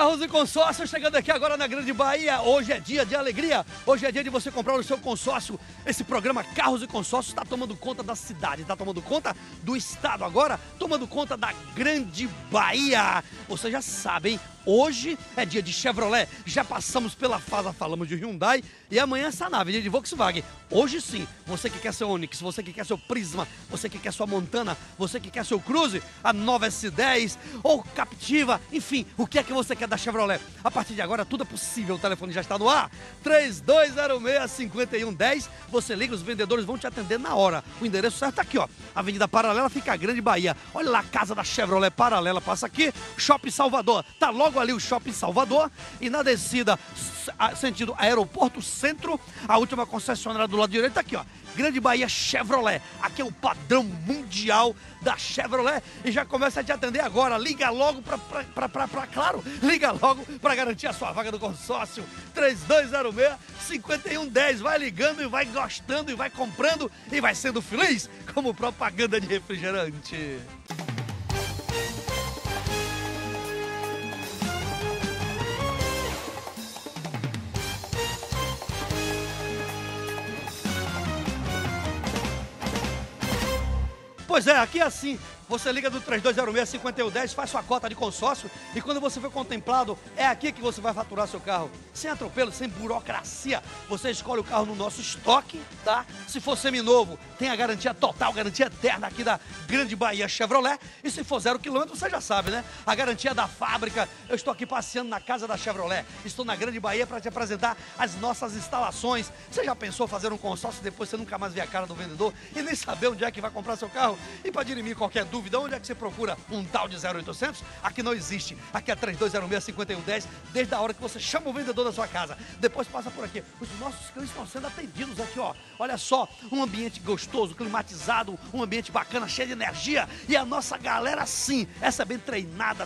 Carros e Consórcio chegando aqui agora na Grande Bahia. Hoje é dia de alegria, hoje é dia de você comprar o seu consórcio. Esse programa Carros e Consórcio está tomando conta da cidade, está tomando conta do estado agora, tomando conta da Grande Bahia. Vocês já sabem, hoje é dia de Chevrolet, já passamos pela fase, falamos de Hyundai e amanhã essa nave, dia de Volkswagen. Hoje sim, você que quer seu Onix, você que quer seu Prisma, você que quer sua Montana, você que quer seu Cruze, a nova S10 ou Captiva, enfim, o que é que você quer da Chevrolet? A partir de agora tudo é possível, o telefone já está no ar, 3206-5110, você liga, os vendedores vão te atender na hora. O endereço certo está aqui, ó, Avenida Paralela, fica a Grande Bahia. Olha lá a casa da Chevrolet Paralela, passa aqui, Shopping Salvador, tá logo ali o Shopping Salvador e na descida, sentido Aeroporto Centro, a última concessionária do lado direito tá aqui, ó, Grande Bahia Chevrolet. Aqui é o padrão mundial da Chevrolet e já começa a te atender agora. Liga logo claro, liga logo para garantir a sua vaga do consórcio. 3206-5110. Vai ligando e vai gostando e vai comprando e vai sendo feliz como propaganda de refrigerante. Pois é, aqui é assim, você liga do 3206-5110, faz sua cota de consórcio e quando você for contemplado, é aqui que você vai faturar seu carro. Sem atropelo, sem burocracia, você escolhe o carro no nosso estoque, tá? Se for seminovo, tem a garantia total, garantia eterna aqui da Grande Bahia Chevrolet. E se for 0 km, você já sabe, né? A garantia da fábrica. Eu estou aqui passeando na casa da Chevrolet, estou na Grande Bahia para te apresentar as nossas instalações. Você já pensou fazer um consórcio e depois você nunca mais vê a cara do vendedor e nem saber onde é que vai comprar seu carro? E para dirimir qualquer dúvida, onde é que você procura um tal de 0800? Aqui não existe. Aqui é 3206-5110, desde a hora que você chama o vendedor da sua casa. Depois passa por aqui. Os nossos clientes estão sendo atendidos aqui, ó. Olha só, um ambiente gostoso, climatizado, um ambiente bacana, cheio de energia. E a nossa galera, sim, essa é bem treinada,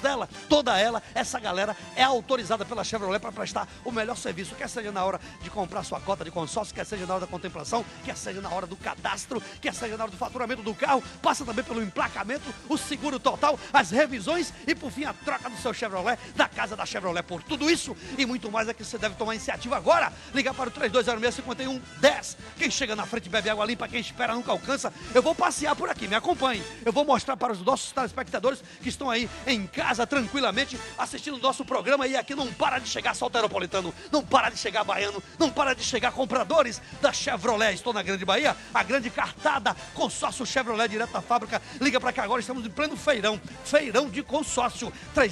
toda ela, essa galera é autorizada pela Chevrolet para prestar o melhor serviço, quer seja na hora de comprar sua cota de consórcio, quer seja na hora da contemplação, quer seja na hora do cadastro, quer seja na hora do faturamento do carro, passa também pelo emplacamento, o seguro total, as revisões e por fim a troca do seu Chevrolet da casa da Chevrolet. Por tudo isso e muito mais é que você deve tomar iniciativa agora. Ligar para o 3206-5110. Quem chega na frente bebe água limpa, quem espera nunca alcança. Eu vou passear por aqui, me acompanhe. Eu vou mostrar para os nossos telespectadores que estão aí em casa tranquilamente assistindo o nosso programa e aqui não para de chegar solteropolitano, não para de chegar baiano, não para de chegar compradores da Chevrolet. Estou na Grande Bahia, a grande cartada consórcio Chevrolet direto da fábrica. Liga para cá agora, estamos em pleno feirão de consórcio.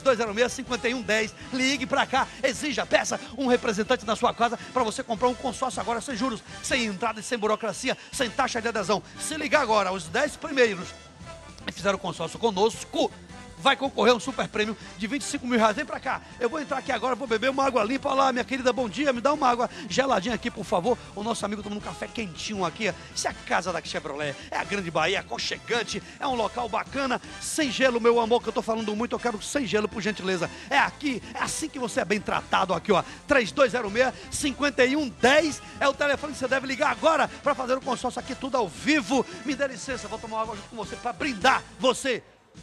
3206-5110. Ligue para cá, exija, peça um representante na sua casa para você comprar um consórcio agora sem juros, sem entrada e sem burocracia, sem taxa de adesão. Se ligar agora, os 10 primeiros que fizeram consórcio conosco, vai concorrer a um super prêmio de 25 mil reais. Vem pra cá, eu vou entrar aqui agora, vou beber uma água limpa. Olá, minha querida, bom dia, me dá uma água geladinha aqui, por favor. O nosso amigo tomando um café quentinho aqui. Isso é a casa da Chevrolet, é a Grande Bahia, é aconchegante, é um local bacana, sem gelo, meu amor, que eu tô falando muito, eu quero sem gelo, por gentileza. É aqui, é assim que você é bem tratado aqui, ó. 3206-5110 é o telefone que você deve ligar agora pra fazer o consórcio aqui, tudo ao vivo. Me dê licença, vou tomar uma água junto com você pra brindar você.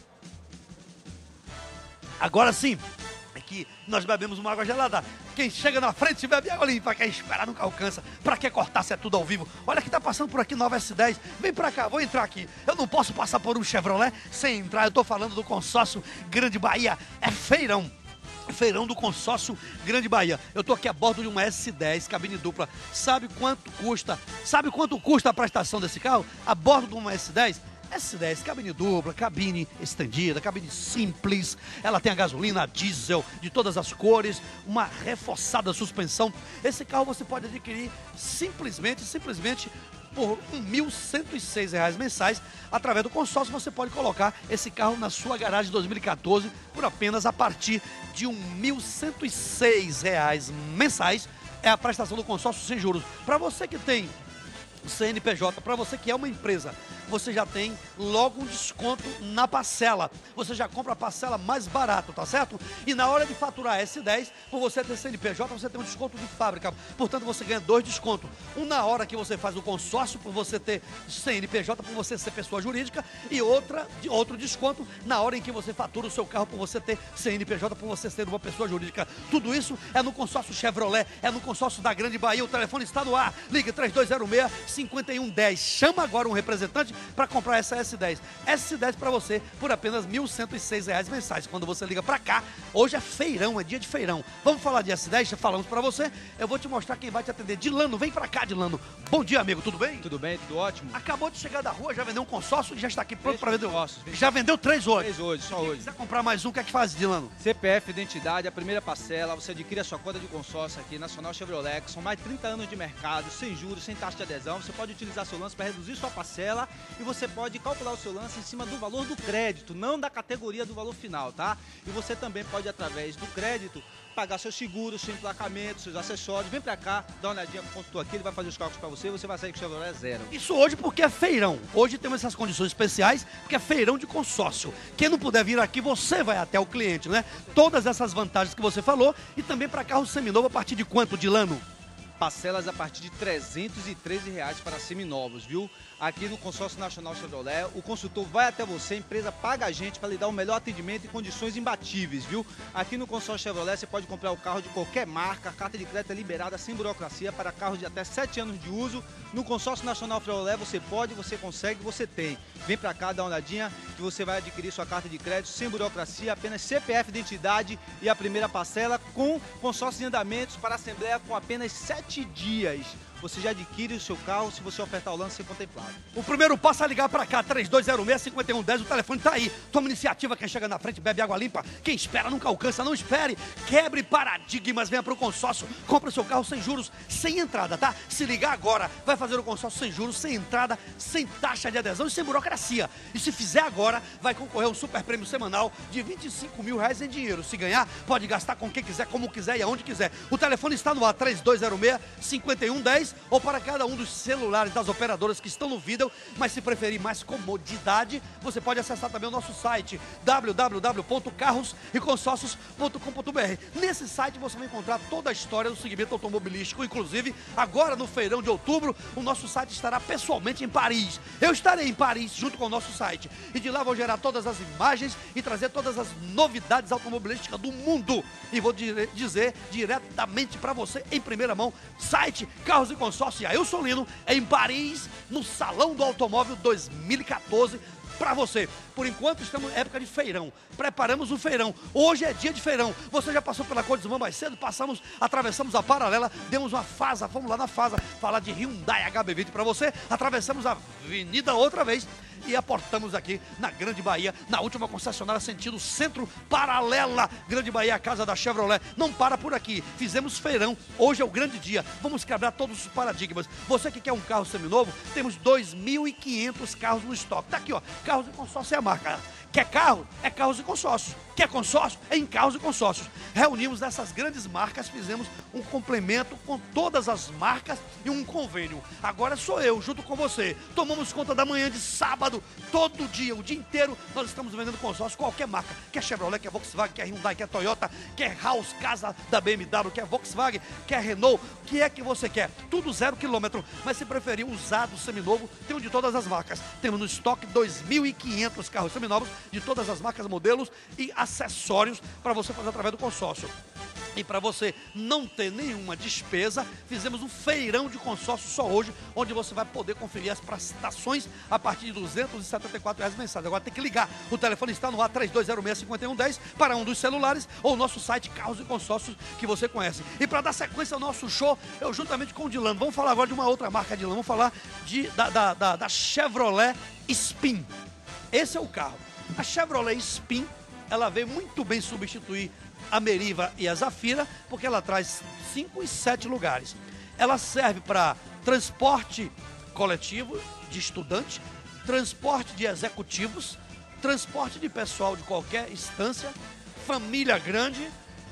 Agora sim, é que nós bebemos uma água gelada. Quem chega na frente bebe água limpa, quem espera nunca alcança. Pra que cortar se é tudo ao vivo? Olha que tá passando por aqui, nova S10. Vem pra cá, vou entrar aqui. Eu não posso passar por um Chevrolet sem entrar. Eu tô falando do consórcio Grande Bahia. É feirão do consórcio Grande Bahia. Eu tô aqui a bordo de uma S10, cabine dupla. Sabe quanto custa? Sabe quanto custa a prestação desse carro? A bordo de uma S10? S10, cabine dupla, cabine estendida, cabine simples, ela tem a gasolina, a diesel, de todas as cores, uma reforçada suspensão. Esse carro você pode adquirir simplesmente por R$ 1.106 mensais. Através do consórcio você pode colocar esse carro na sua garagem 2014 por apenas a partir de R$ 1.106 mensais. É a prestação do consórcio sem juros. Para você que tem CNPJ, para você que é uma empresa, você já tem logo um desconto na parcela. Você já compra a parcela mais barato, tá certo? E na hora de faturar S10, por você ter CNPJ, você tem um desconto de fábrica. Portanto, você ganha 2 descontos. Um na hora que você faz o consórcio, por você ter CNPJ, por você ser pessoa jurídica, e outro desconto na hora em que você fatura o seu carro, por você ter CNPJ, por você ser uma pessoa jurídica. Tudo isso é no consórcio Chevrolet, é no consórcio da Grande Bahia. O telefone está no ar. Ligue 3206-5110. Chama agora um representante para comprar essa S10. S10 para você por apenas R$ 1.106 mensais. Quando você liga para cá, hoje é feirão, é dia de feirão. Vamos falar de S10? Já falamos para você. Eu vou te mostrar quem vai te atender. Dilano, vem para cá, Dilano. Bom dia, amigo, tudo bem? Tudo bem, tudo ótimo. Acabou de chegar da rua, já vendeu um consórcio e já está aqui pronto para vender. Consórcios. Já vendeu 3 hoje? 3 hoje, só hoje. Se quiser comprar mais um, o que é que faz, Dilano? CPF, identidade, a primeira parcela, você adquire a sua conta de consórcio aqui, Nacional Chevrolet, que são mais de 30 anos de mercado, sem juros, sem taxa de adesão. Você pode utilizar seu lance para reduzir sua parcela e você pode calcular o seu lance em cima do valor do crédito, não da categoria do valor final, tá? E você também pode, através do crédito, pagar seus seguros, seu emplacamento, seus acessórios. Vem pra cá, dá uma olhadinha com o consultor aqui, ele vai fazer os cálculos pra você, você vai sair com o Chevrolet zero. Isso hoje porque é feirão. Hoje temos essas condições especiais, porque é feirão de consórcio. Quem não puder vir aqui, você vai até o cliente, né? Todas essas vantagens que você falou e também para carro seminovo a partir de quanto, Dilano? Parcelas a partir de R$ 313 para seminovos, viu? Aqui no Consórcio Nacional Chevrolet, o consultor vai até você, a empresa paga a gente para lhe dar o melhor atendimento em condições imbatíveis, viu? Aqui no Consórcio Chevrolet você pode comprar o carro de qualquer marca, a carta de crédito é liberada sem burocracia para carros de até 7 anos de uso. No Consórcio Nacional Chevrolet você pode, você consegue, você tem. Vem pra cá, dá uma olhadinha que você vai adquirir sua carta de crédito sem burocracia, apenas CPF, identidade e a primeira parcela com consórcio de andamentos para a Assembleia com apenas 7 dias. Você já adquire o seu carro se você ofertar o lance ser contemplado. O primeiro passo é ligar para cá, 3206-5110, o telefone tá aí. Toma iniciativa, quem chega na frente bebe água limpa, quem espera nunca alcança, não espere. Quebre paradigmas, venha pro consórcio, compra o seu carro sem juros, sem entrada, tá? Se ligar agora, vai fazer o consórcio sem juros, sem entrada, sem taxa de adesão e sem burocracia. E se fizer agora, vai concorrer a um super prêmio semanal de R$ 25 mil em dinheiro. Se ganhar, pode gastar com quem quiser, como quiser e aonde quiser. O telefone está no ar, 3206-5110, ou para cada um dos celulares das operadoras que estão no vídeo, mas se preferir mais comodidade, você pode acessar também o nosso site www.carroseconsórcios.com.br. Nesse site você vai encontrar toda a história do segmento automobilístico, inclusive agora no feirão de outubro, o nosso site estará pessoalmente em Paris. Eu estarei em Paris junto com o nosso site e de lá vou gerar todas as imagens e trazer todas as novidades automobilísticas do mundo e vou dizer diretamente para você em primeira mão, site Carros e Consórcio Ailson Lino em Paris, no Salão do Automóvel 2014, para você. Por enquanto estamos em época de feirão, preparamos o feirão, hoje é dia de feirão. Você já passou pela Cor de Zumã mais cedo, atravessamos a Paralela, demos uma Fasa, fomos lá na Fasa falar de Hyundai HB20 para você, atravessamos a avenida outra vez e aportamos aqui na Grande Bahia, na última concessionária sentido Centro Paralela. Grande Bahia, a casa da Chevrolet. Não para por aqui, fizemos feirão, hoje é o grande dia, vamos quebrar todos os paradigmas. Você que quer um carro seminovo, temos 2.500 carros no estoque. Tá aqui, ó, Carros e Consórcio é a marca. Quer carro? É Carros e Consórcio. Quer consórcio? É em Carros e Consórcios. Reunimos essas grandes marcas, fizemos um complemento com todas as marcas e um convênio. Agora sou eu, junto com você. Tomamos conta da manhã de sábado, todo dia, o dia inteiro, nós estamos vendendo consórcio, qualquer marca. Quer Chevrolet, quer Volkswagen, quer Hyundai, quer Toyota, quer House, casa da BMW, quer Volkswagen, quer Renault, o que é que você quer? Tudo 0 quilômetro, mas se preferir usado, seminovo, tem um de todas as marcas. Temos no estoque 2.500 carros seminovos de todas as marcas, modelos e acessórios para você fazer através do consórcio. E para você não ter nenhuma despesa, fizemos um feirão de consórcio só hoje, onde você vai poder conferir as prestações a partir de R$ 274 mensais. Agora tem que ligar, o telefone está no ar, 3206-5110, para um dos celulares, ou o nosso site Carros e Consórcios, que você conhece. E para dar sequência ao nosso show, eu juntamente com o Dilano, vamos falar agora de uma outra marca, Dilano, vamos falar da Chevrolet Spin. Esse é o carro. A Chevrolet Spin, ela veio muito bem substituir a Meriva e a Zafira, porque ela traz 5 e 7 lugares. Ela serve para transporte coletivo de estudante, transporte de executivos, transporte de pessoal de qualquer instância, família grande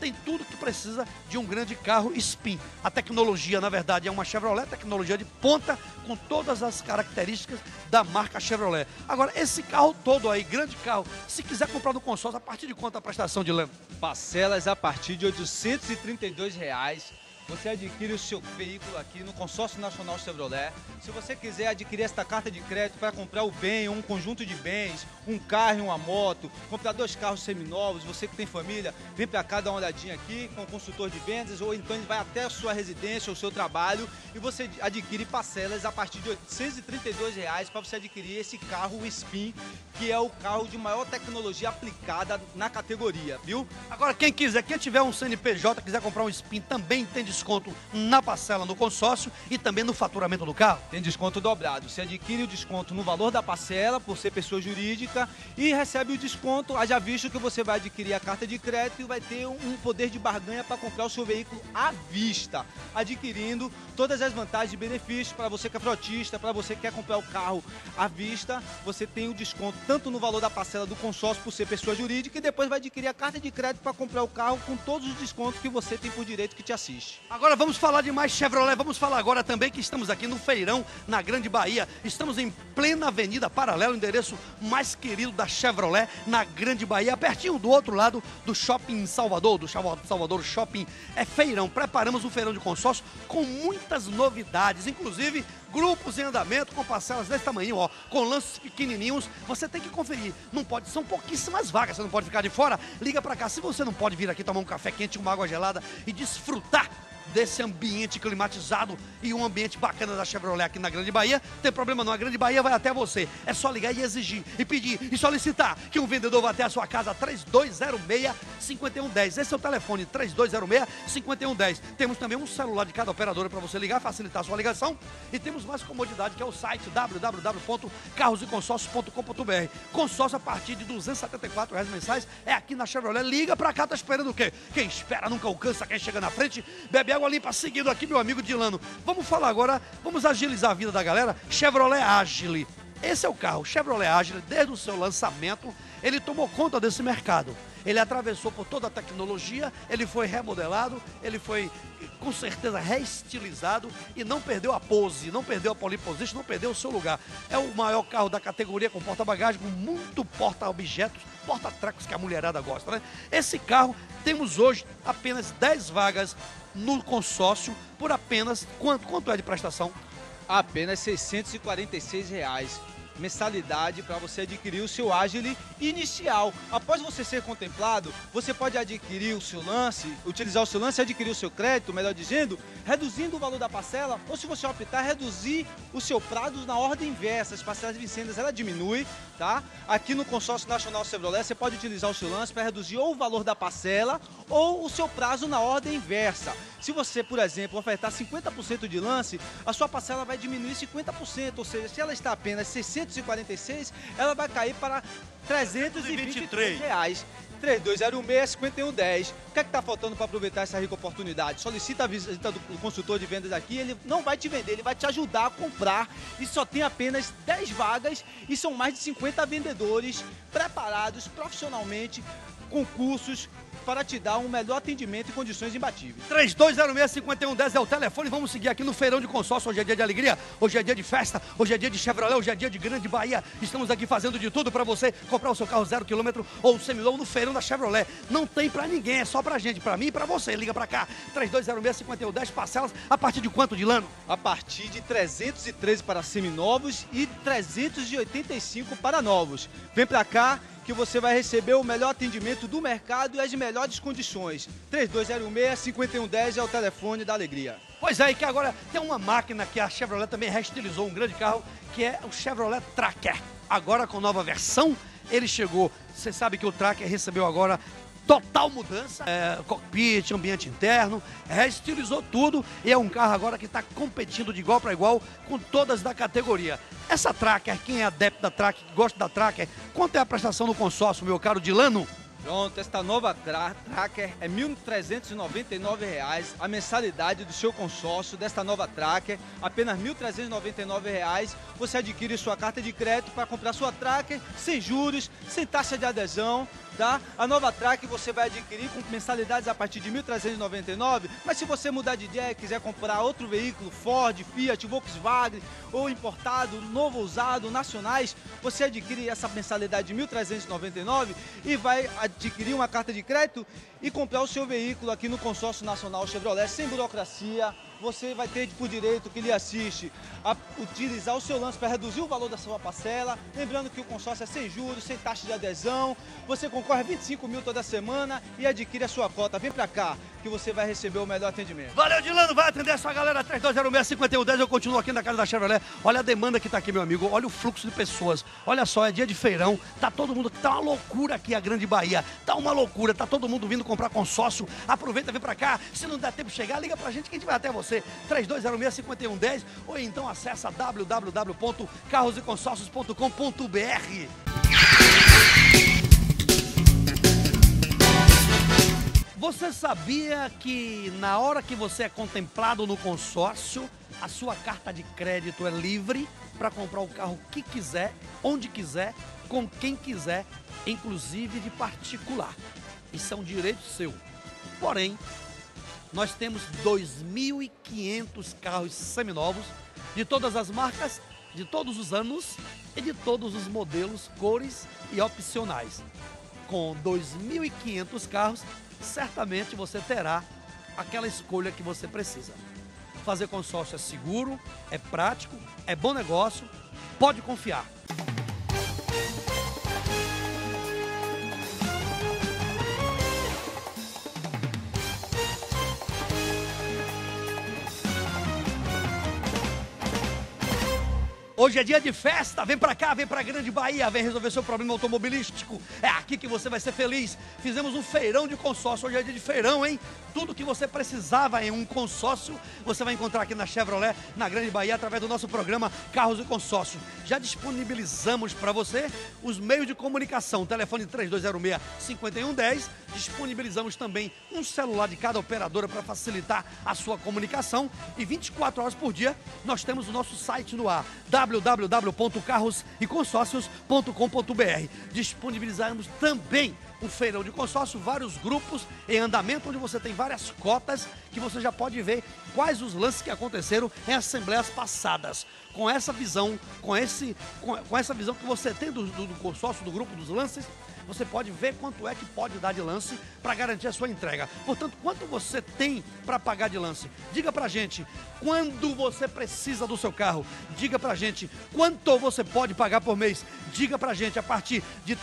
tem tudo que precisa de um grande carro Spin. A tecnologia, na verdade, é uma Chevrolet, tecnologia de ponta, com todas as características da marca Chevrolet. Agora, esse carro todo aí, grande carro, se quiser comprar no consórcio, a partir de quanto a prestação de Leno? Parcelas a partir de R$ 832. Você adquire o seu veículo aqui no Consórcio Nacional Chevrolet. Se você quiser adquirir esta carta de crédito para comprar o bem ou um conjunto de bens, um carro e uma moto, comprar 2 carros seminovos, você que tem família, vem para cá dar uma olhadinha aqui com o consultor de vendas, ou então ele vai até a sua residência ou o seu trabalho e você adquire parcelas a partir de R$ 832 para você adquirir esse carro o Spin, que é o carro de maior tecnologia aplicada na categoria, viu? Agora, quem quiser, quem tiver um CNPJ, quiser comprar um Spin, também tem desconto na parcela no consórcio e também no faturamento do carro. Tem desconto dobrado. Você adquire o desconto no valor da parcela, por ser pessoa jurídica, e recebe o desconto, haja visto que você vai adquirir a carta de crédito e vai ter um poder de barganha para comprar o seu veículo à vista, adquirindo todas as vantagens e benefícios para você que é frotista, para você que quer comprar o carro à vista. Você tem o desconto tanto no valor da parcela do consórcio, por ser pessoa jurídica, e depois vai adquirir a carta de crédito para comprar o carro com todos os descontos que você tem por direito que te assiste. Agora vamos falar de mais Chevrolet, vamos falar agora também que estamos aqui no Feirão, na Grande Bahia. Estamos em plena Avenida Paralela, o endereço mais querido da Chevrolet, na Grande Bahia, pertinho do outro lado do Shopping Salvador, do Salvador Shopping Feirão. Preparamos um feirão de consórcio com muitas novidades, inclusive grupos em andamento com parcelas desse tamanho, ó, com lances pequenininhos. Você tem que conferir, não pode, são pouquíssimas vagas, você não pode ficar de fora. Liga pra cá, se você não pode vir aqui tomar um café quente, uma água gelada e desfrutar desse ambiente climatizado e um ambiente bacana da Chevrolet aqui na Grande Bahia, tem problema não, a Grande Bahia vai até você. É só ligar e exigir, e pedir, e solicitar que um vendedor vá até a sua casa. 3206-5110, esse é o telefone, 3206-5110. Temos também um celular de cada operadora para você ligar, facilitar a sua ligação, e temos mais comodidade, que é o site www.carroseconsórcios.com.br. Consórcio a partir de R$ 274 mensais, é aqui na Chevrolet. Liga pra cá, tá esperando o quê? Quem espera nunca alcança, quem chega na frente bebe água limpa. Seguindo aqui meu amigo Dilano, vamos falar agora, vamos agilizar a vida da galera. Chevrolet Agile, esse é o carro Chevrolet Agile. Desde o seu lançamento ele tomou conta desse mercado, ele atravessou por toda a tecnologia, ele foi remodelado, ele foi com certeza reestilizado e não perdeu a pose, não perdeu a pole position, não perdeu o seu lugar. É o maior carro da categoria, com porta-bagagem, com muito porta-objetos, porta-tracos que a mulherada gosta, né? Esse carro, temos hoje apenas 10 vagas no consórcio, por apenas, quanto é de prestação? Apenas R$ 646. Mensalidade para você adquirir o seu Agile inicial. Após você ser contemplado, você pode adquirir o seu lance, utilizar o seu lance e adquirir o seu crédito, melhor dizendo, reduzindo o valor da parcela, ou se você optar, reduzir o seu prazo na ordem inversa. As parcelas vencidas, ela diminui, tá? Aqui no Consórcio Nacional Chevrolet, você pode utilizar o seu lance para reduzir ou o valor da parcela ou o seu prazo na ordem inversa. Se você, por exemplo, ofertar 50% de lance, a sua parcela vai diminuir 50%, ou seja, se ela está apenas 646, ela vai cair para R$ 323. 3206-5110. O que é que está faltando para aproveitar essa rica oportunidade? Solicita a visita do consultor de vendas aqui, ele não vai te vender, ele vai te ajudar a comprar. E só tem apenas 10 vagas e são mais de 50 vendedores preparados profissionalmente, com cursos para te dar um melhor atendimento e condições imbatíveis. 3206-5110 é o telefone. Vamos seguir aqui no Feirão de Consórcio. Hoje é dia de alegria, hoje é dia de festa, hoje é dia de Chevrolet, hoje é dia de Grande Bahia. Estamos aqui fazendo de tudo para você comprar o seu carro 0 km ou seminovo no Feirão da Chevrolet. Não tem para ninguém, é só pra gente, para mim e para você. Liga para cá, 3206-5110, parcelas a partir de quanto, Dilano? A partir de 313 para seminovos e 385 para novos. Vem para cá que você vai receber o melhor atendimento do mercado e as melhores condições. 3206-5110 é o telefone da alegria. Pois é, e que agora tem uma máquina que a Chevrolet também reestilizou, um grande carro, que é o Chevrolet Tracker. Agora com nova versão, ele chegou. Você sabe que o Tracker recebeu agora total mudança, cockpit, ambiente interno, reestilizou tudo e é um carro agora que está competindo de igual para igual com todas da categoria. Essa Tracker, quem é adepto da Tracker, que gosta da Tracker, quanto é a prestação do consórcio, meu caro Dilano? Pronto, esta nova Tracker é R$ 1.399, a mensalidade do seu consórcio desta nova Tracker, apenas R$ 1.399, você adquire sua carta de crédito para comprar sua Tracker, sem juros, sem taxa de adesão, tá? A nova Track você vai adquirir com mensalidades a partir de R$ 1.399, mas se você mudar de ideia e quiser comprar outro veículo, Ford, Fiat, Volkswagen, ou importado, novo usado, nacionais, você adquire essa mensalidade de R$ 1.399 e vai adquirir uma carta de crédito e comprar o seu veículo aqui no Consórcio Nacional Chevrolet, sem burocracia. Você vai ter por direito que lhe assiste a utilizar o seu lance para reduzir o valor da sua parcela. Lembrando que o consórcio é sem juros, sem taxa de adesão. Você concorre a 25 mil toda semana e adquire a sua cota. Vem pra cá que você vai receber o melhor atendimento. Valeu, Dilano, vai atender essa galera 3206-5110. Eu continuo aqui na casa da Chevrolet. Olha a demanda que tá aqui, meu amigo. Olha o fluxo de pessoas. Olha só, é dia de feirão. Tá todo mundo, tá uma loucura aqui a Grande Bahia. Tá uma loucura, tá todo mundo vindo comprar consórcio. Aproveita, vem pra cá. Se não der tempo de chegar, liga pra gente que a gente vai até você. 3206-5110 ou então acessa www.carroseconsórcios.com.br. Você sabia que na hora que você é contemplado no consórcio, a sua carta de crédito é livre para comprar o carro que quiser, onde quiser, com quem quiser, inclusive de particular. Isso é um direito seu. Porém, nós temos 2.500 carros seminovos de todas as marcas, de todos os anos e de todos os modelos, cores e opcionais. Com 2.500 carros, certamente você terá aquela escolha que você precisa. Fazer consórcio é seguro, é prático, é bom negócio, pode confiar. Hoje é dia de festa, vem pra cá, vem pra Grande Bahia, vem resolver seu problema automobilístico. É aqui que você vai ser feliz. Fizemos um feirão de consórcio, hoje é dia de feirão, hein? Tudo que você precisava em um consórcio, você vai encontrar aqui na Chevrolet, na Grande Bahia, através do nosso programa Carros e Consórcio. Já disponibilizamos para você os meios de comunicação, telefone 3206-5110. Disponibilizamos também um celular de cada operadora para facilitar a sua comunicação. E 24 horas por dia, nós temos o nosso site no ar, www.carroseconsórcios.com.br. Disponibilizamos também um feirão de consórcio, vários grupos em andamento, onde você tem várias cotas que você já pode ver quais os lances que aconteceram em assembleias passadas. Com essa visão, com essa visão que você tem do consórcio, do grupo dos lances, você pode ver quanto é que pode dar de lance para garantir a sua entrega. Portanto, quanto você tem para pagar de lance? Diga pra gente. Quando você precisa do seu carro, diga pra gente. Quanto você pode pagar por mês? Diga pra gente. A partir de R$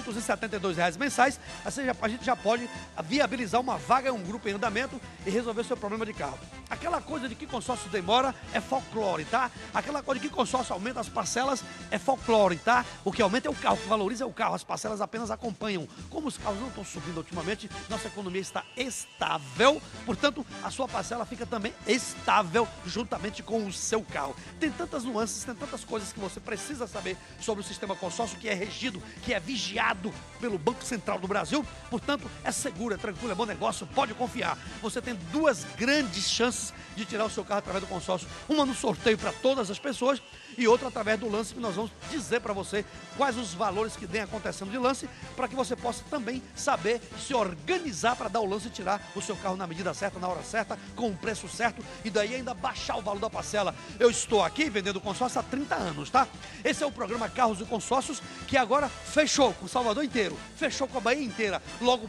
372 mensais, a gente já pode viabilizar uma vaga em um grupo em andamento e resolver seu problema de carro. Aquela coisa de que consórcio demora é folclore, tá? Aquela coisa de que consórcio aumenta as parcelas é folclore, tá? O que aumenta é o carro, o que valoriza é o carro. As parcelas apenas acompanham. Como os carros não estão subindo ultimamente, nossa economia está estável, portanto, a sua parcela fica também estável juntamente com o seu carro. Tem tantas nuances, tem tantas coisas que você precisa saber sobre o sistema consórcio, que é regido, que é vigiado pelo Banco Central do Brasil. Portanto, é seguro, é tranquilo, é bom negócio, pode confiar. Você tem duas grandes chances de tirar o seu carro através do consórcio. Uma no sorteio para todas as pessoas e outra através do lance, que nós vamos dizer para você quais os valores que vem acontecendo de lance, para que você possa também saber se organizar para dar o lance e tirar o seu carro na medida certa, na hora certa, com o preço certo e daí ainda baixar o valor da parcela. Eu estou aqui vendendo consórcio há 30 anos, tá? Esse é o programa Carros e Consórcios, que agora fechou com Salvador inteiro, fechou com a Bahia inteira. Logo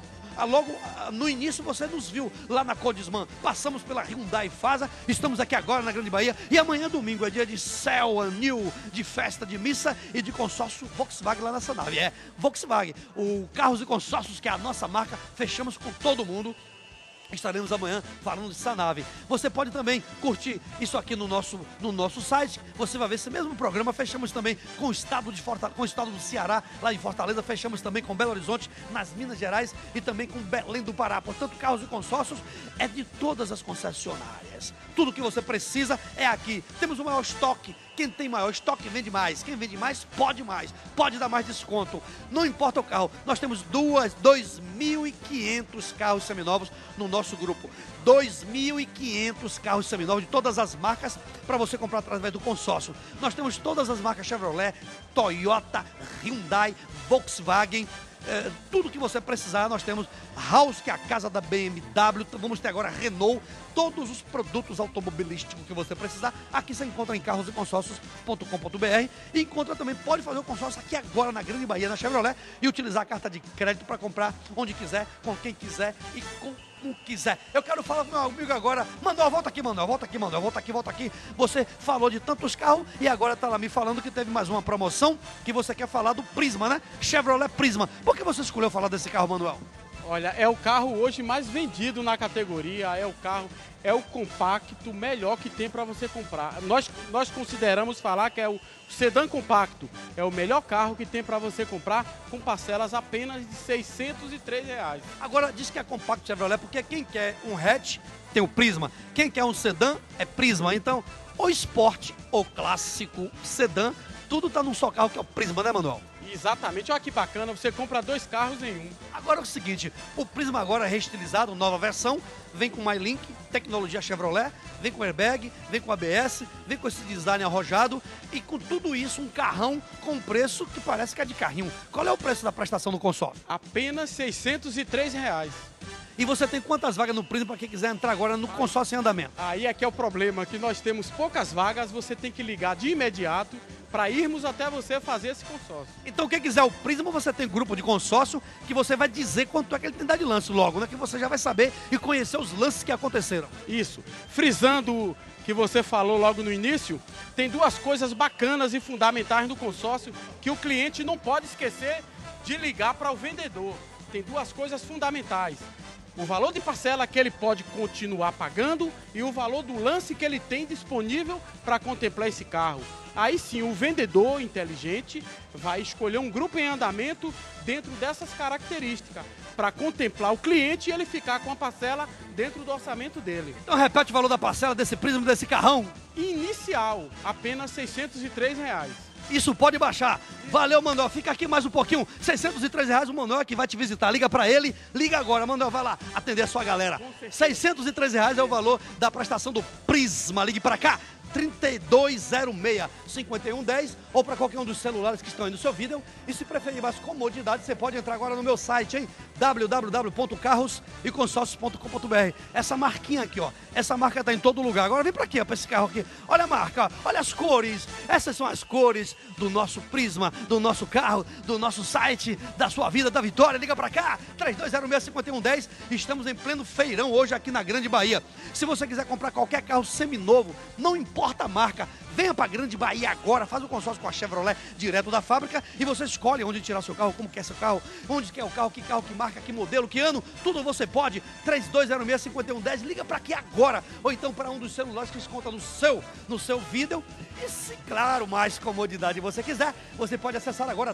no início você nos viu lá na Codisman, passamos pela Hyundai Fasa, estamos aqui agora na Grande Bahia e amanhã domingo é dia de Cell New, de festa, de missa e de consórcio Volkswagen lá nessa nave. É, Volkswagen, o Carros e Consórcios, que é a nossa marca, fechamos com todo mundo. Estaremos amanhã falando dessa nave. Você pode também curtir isso aqui no nosso site. Você vai ver esse mesmo programa. Fechamos também com o estado com o estado do Ceará, lá em Fortaleza. Fechamos também com Belo Horizonte, nas Minas Gerais e também com Belém do Pará. Portanto, Carros e Consórcios é de todas as concessionárias. Tudo que você precisa é aqui. Temos o maior estoque. Quem tem maior estoque vende mais. Quem vende mais, pode dar mais desconto. Não importa o carro. Nós temos 2.500 carros seminovos no nosso grupo. 2.500 carros seminovos de todas as marcas para você comprar através do consórcio. Nós temos todas as marcas Chevrolet, Toyota, Hyundai, Volkswagen, tudo que você precisar. Nós temos House, que é a casa da BMW, vamos ter agora Renault, todos os produtos automobilísticos que você precisar. Aqui você encontra em carroseconsórcios.com.br e encontra também, pode fazer o consórcio aqui agora na Grande Bahia, na Chevrolet, e utilizar a carta de crédito para comprar onde quiser, com quem quiser e com quiser. Eu quero falar com meu amigo agora. Manuel, volta aqui, Manuel, volta aqui, Manuel, volta aqui, volta aqui. Você falou de tantos carros e agora tá lá me falando que teve mais uma promoção, que você quer falar do Prisma, né? Chevrolet Prisma. Por que você escolheu falar desse carro, Manuel? Olha, é o carro hoje mais vendido na categoria, é o compacto melhor que tem para você comprar. Nós consideramos falar que é o sedã compacto, é o melhor carro que tem para você comprar com parcelas apenas de R$ 603. Agora, diz que é compacto Chevrolet, porque quem quer um hatch tem o Prisma, quem quer um sedã é Prisma. Então, o Sport, o clássico sedã, tudo tá num só carro que é o Prisma, né, Manuel? Exatamente, olha que bacana, você compra 2 carros em um. Agora é o seguinte, o Prisma agora é reestilizado, nova versão, vem com MyLink, tecnologia Chevrolet, vem com airbag, vem com ABS, vem com esse design arrojado e com tudo isso um carrão com preço que parece que é de carrinho. Qual é o preço da prestação do consórcio? Apenas R$ 603. E você tem quantas vagas no Prisma para quem quiser entrar agora no consórcio em andamento? Aí é que é o problema, que nós temos poucas vagas, você tem que ligar de imediato para irmos até você fazer esse consórcio. Então quem quiser o Prisma, você tem grupo de consórcio que você vai dizer quanto é que ele tem de lance logo, né? Que você já vai saber e conhecer os lances que aconteceram. Isso. Frisando o que você falou logo no início, tem 2 coisas bacanas e fundamentais no consórcio que o cliente não pode esquecer de ligar para o vendedor. Tem 2 coisas fundamentais. O valor de parcela que ele pode continuar pagando e o valor do lance que ele tem disponível para contemplar esse carro. Aí sim, o vendedor inteligente vai escolher um grupo em andamento dentro dessas características para contemplar o cliente e ele ficar com a parcela dentro do orçamento dele. Então repete o valor da parcela desse Prisma, desse carrão. Inicial, apenas R$ 603. Isso pode baixar. Valeu, Manuel. Fica aqui mais um pouquinho. R$ 603, o Manuel é que vai te visitar. Liga pra ele. Liga agora, Manuel. Vai lá atender a sua galera. R$ 603 é o valor da prestação do Prisma. Ligue pra cá. 3206-5110 ou para qualquer um dos celulares que estão aí no seu vídeo. E se preferir mais comodidade, você pode entrar agora no meu site, hein? www.carroseconsórcios.com.br. Essa marquinha aqui, ó. Essa marca tá em todo lugar. Agora vem para aqui, ó, para esse carro aqui. Olha a marca, olha as cores. Essas são as cores do nosso Prisma, do nosso carro, do nosso site, da sua vida, da vitória. Liga para cá, 3206-5110. Estamos em pleno feirão hoje aqui na Grande Bahia. Se você quiser comprar qualquer carro seminovo, não importa a marca, venha para a Grande Bahia agora, faz o consórcio com a Chevrolet direto da fábrica e você escolhe onde tirar seu carro, como quer seu carro, onde quer o carro, que marca, que modelo, que ano, tudo você pode. 3206-5110, liga para aqui agora, ou então para um dos celulares que conta no seu vídeo. E se, claro, mais comodidade você quiser, você pode acessar agora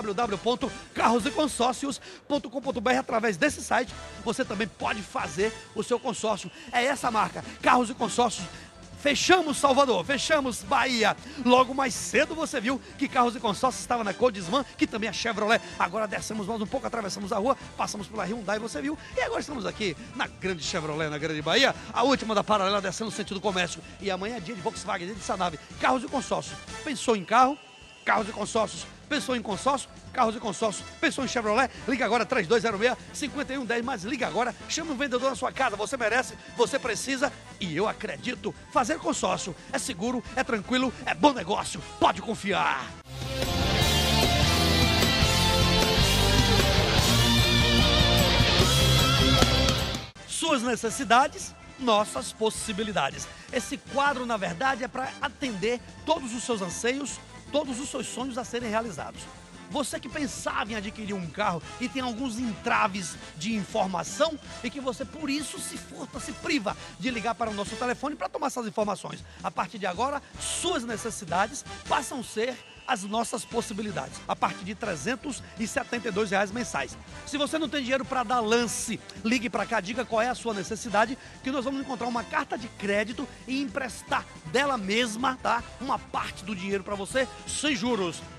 www.carroseconsórcios.com.br. Através desse site, você também pode fazer o seu consórcio. É essa marca, Carros e Consórcios. Fechamos Salvador, fechamos Bahia. Logo mais cedo você viu que Carros e Consórcios estava na Codisman, que também é Chevrolet. Agora descemos mais um pouco, atravessamos a rua, passamos pela Hyundai, você viu. E agora estamos aqui na Grande Chevrolet, na Grande Bahia. A última da paralela descendo no sentido comércio. E amanhã é dia de Volkswagen, dia de Sanave. Carros e Consórcios. Pensou em carro? Carros e Consórcios. Pensou em consórcio? Carros e Consórcio. Pensou em Chevrolet? Liga agora, 3206-5110, mas liga agora, chama um vendedor na sua casa, você merece, você precisa e eu acredito. Fazer consórcio é seguro, é tranquilo, é bom negócio, pode confiar. Suas necessidades, nossas possibilidades. Esse quadro, na verdade, é para atender todos os seus anseios, todos os seus sonhos a serem realizados. Você que pensava em adquirir um carro e tem alguns entraves de informação e que você, por isso, se priva de ligar para o nosso telefone para tomar essas informações. A partir de agora, suas necessidades passam a ser as nossas possibilidades, a partir de R$ 372 mensais. Se você não tem dinheiro para dar lance, ligue para cá, diga qual é a sua necessidade, que nós vamos encontrar uma carta de crédito e emprestar dela mesma, tá? Uma parte do dinheiro para você, sem juros.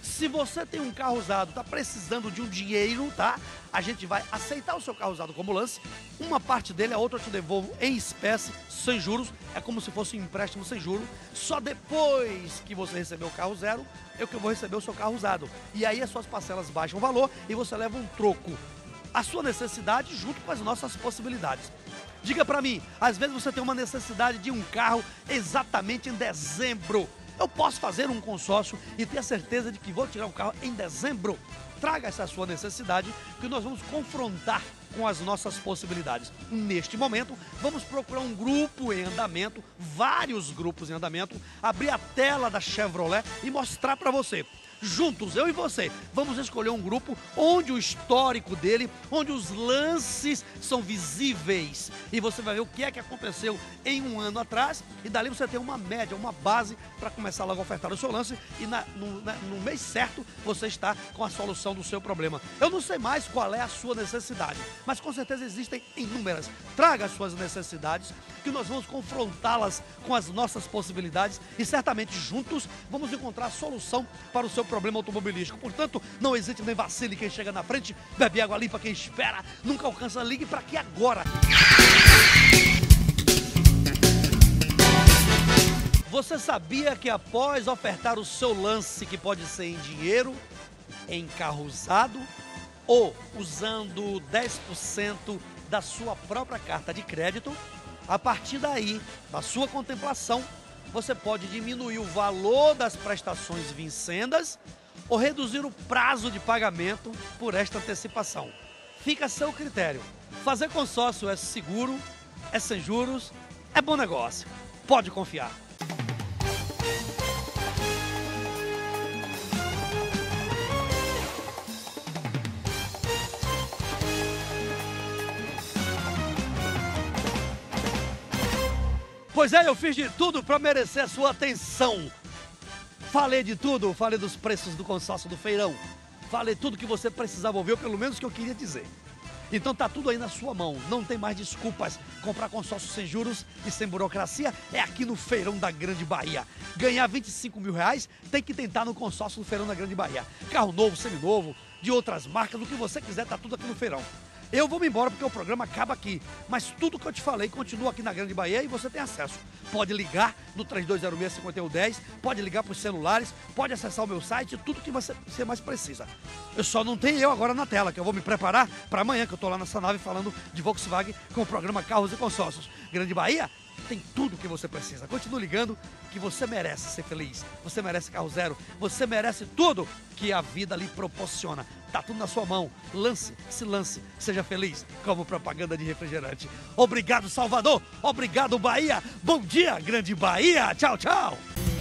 Se você tem um carro usado, está precisando de um dinheiro, tá? A gente vai aceitar o seu carro usado como lance. Uma parte dele, a outra eu te devolvo em espécie, sem juros. É como se fosse um empréstimo sem juros. Só depois que você receber o carro zero, eu que vou receber o seu carro usado. E aí as suas parcelas baixam o valor e você leva um troco. A sua necessidade junto com as nossas possibilidades. Diga pra mim, às vezes você tem uma necessidade de um carro exatamente em dezembro. Eu posso fazer um consórcio e ter a certeza de que vou tirar o carro em dezembro. Traga essa sua necessidade que nós vamos confrontar com as nossas possibilidades. Neste momento, vamos procurar um grupo em andamento, vários grupos em andamento, abrir a tela da Chevrolet e mostrar para você. Juntos, eu e você, vamos escolher um grupo onde o histórico dele, onde os lances são visíveis. E você vai ver o que é que aconteceu em um ano atrás. E dali você tem uma média, uma base para começar logo a ofertar o seu lance. E no mês certo você está com a solução do seu problema. Eu não sei mais qual é a sua necessidade, mas com certeza existem inúmeras. Traga as suas necessidades, que nós vamos confrontá-las com as nossas possibilidades. E certamente juntos vamos encontrar a solução para o seu problema automobilístico. Portanto, não hesite nem vacile quem chega na frente, bebe água limpa quem espera, nunca alcança, ligue para aqui agora. Você sabia que após ofertar o seu lance, que pode ser em dinheiro, em carro usado ou usando 10% da sua própria carta de crédito, a partir daí, da sua contemplação, você pode diminuir o valor das prestações vincendas ou reduzir o prazo de pagamento por esta antecipação. Fica a seu critério. Fazer consórcio é seguro, é sem juros, é bom negócio. Pode confiar. Pois é, eu fiz de tudo para merecer a sua atenção. Falei de tudo, falei dos preços do consórcio do feirão. Falei tudo que você precisava ouvir, ou pelo menos que eu queria dizer. Então tá tudo aí na sua mão, não tem mais desculpas. Comprar consórcio sem juros e sem burocracia é aqui no Feirão da Grande Bahia. Ganhar 25 mil reais tem que tentar no consórcio do Feirão da Grande Bahia. Carro novo, seminovo, de outras marcas, o que você quiser, tá tudo aqui no Feirão. Eu vou me embora porque o programa acaba aqui, mas tudo que eu te falei continua aqui na Grande Bahia e você tem acesso. Pode ligar no 3206-5110, pode ligar para os celulares, pode acessar o meu site, tudo que você mais precisa. Eu só não tenho eu agora na tela, que eu vou me preparar para amanhã, que eu estou lá nessa nave falando de Volkswagen com o programa Carros e Consórcios. Grande Bahia tem tudo que você precisa. Continue ligando, que você merece ser feliz. Você merece carro zero. Você merece tudo que a vida lhe proporciona. Tá tudo na sua mão. Lance, seja feliz, como propaganda de refrigerante. Obrigado, Salvador. Obrigado, Bahia. Bom dia, Grande Bahia. Tchau, tchau.